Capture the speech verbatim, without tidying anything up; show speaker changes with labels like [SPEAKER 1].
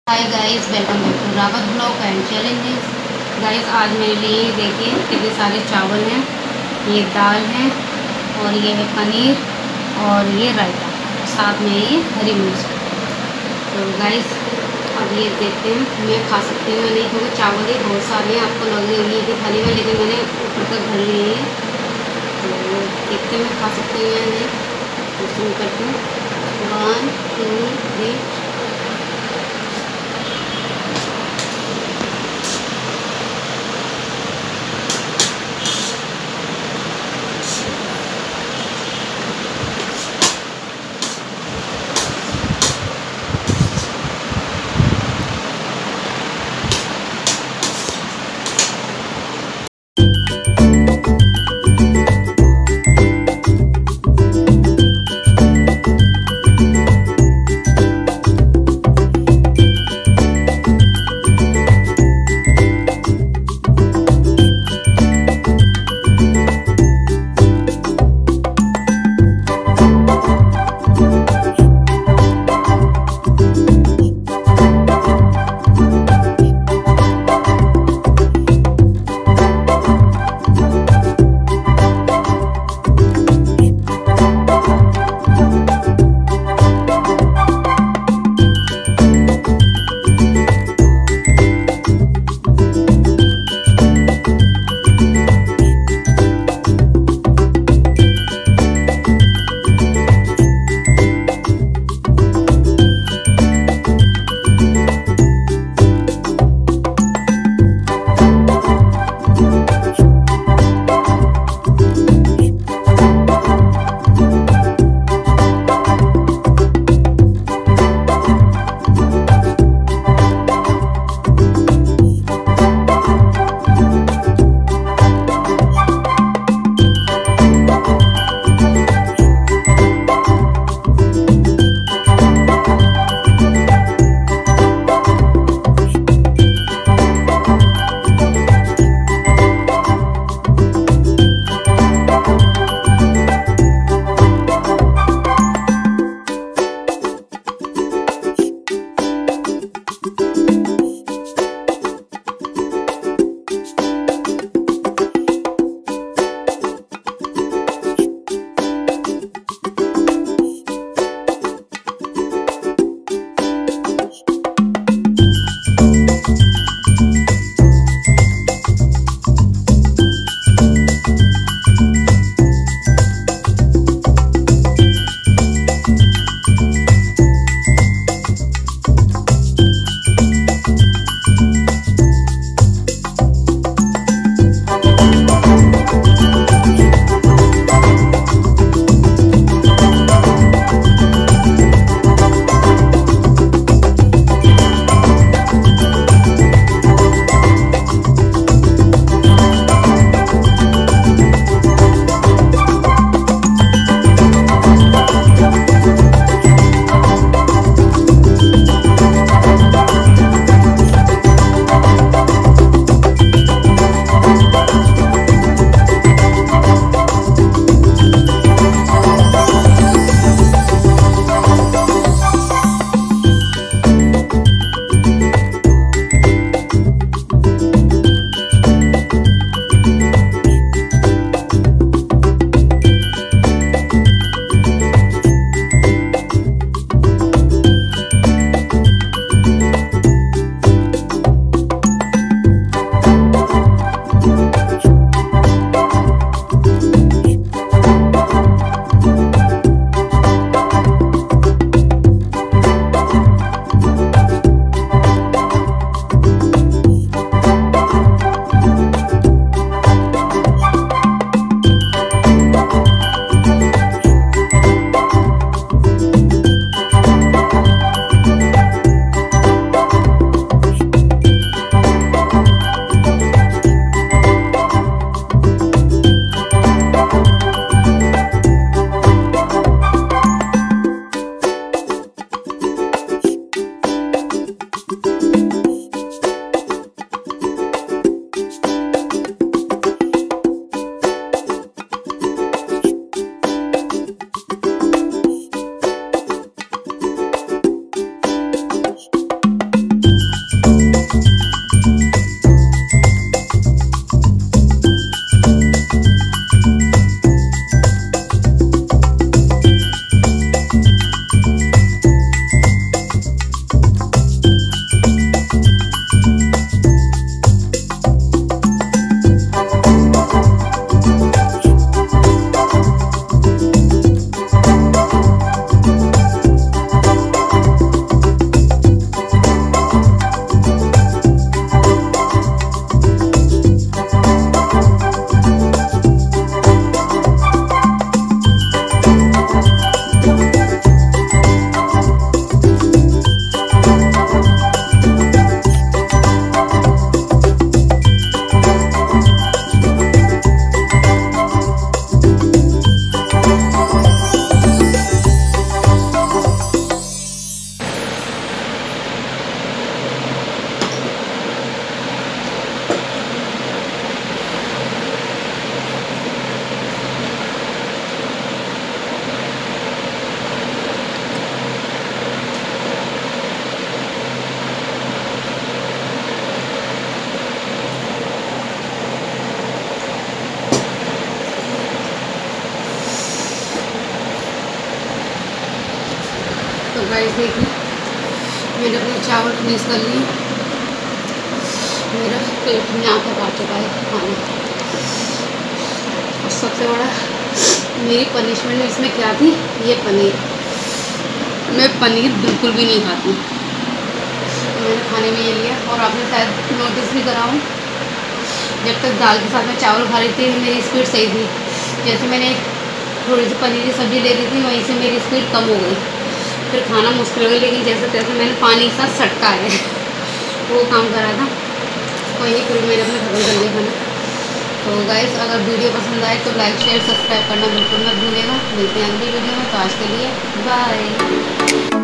[SPEAKER 1] Hi guys, welcome back to Rawat blog and challenges. Guys, आज मेरे लिए देखिए कितने सारे चावल हैं, ये दाल है और ये है पनीर और ये रायता, साथ में ये हरी मिर्च। तो गाइस अब ये देखते हैं मैं खा सकती हूँ या नहीं, क्योंकि चावल ही बहुत सारे हैं। आपको लग रही होगी कि थाली में, लेकिन मैंने ऊपर तक भर लिए हैं। तो देखते हैं मैं खा सकती हूँ या नहीं। तो शुरू करती हूँ, वन टू थ्री। तो गाइस देखिए मैंने अपने चावल फिनिश कर लिए। मेरा पेट में यहाँ तक आ चुका है खाना। और सबसे बड़ा मेरी पनिशमेंट इसमें क्या थी, ये पनीर। मैं पनीर बिल्कुल भी नहीं खाती। मैंने खाने में ये लिया। और आपने शायद नोटिस भी करा हूँ, जब तक दाल के साथ में चावल खा रही थी मेरी स्पीड सही थी। जैसे मैंने थोड़ी सी पनीर की सब्ज़ी ले ली थी, वहीं से मेरी स्पीड कम हो गई। फिर खाना मुश्किल हो गया, लेकिन जैसे तैसे मैंने पानी के साथ सटका है वो काम करा था। वही फिर मैंने अपने खत्म कर लिया खाना। तो गाइस अगर वीडियो पसंद आए तो लाइक शेयर सब्सक्राइब करना बिल्कुल मत भूलिएगा। मिलते हैं अगली वीडियो में। तो आज के लिए बाय।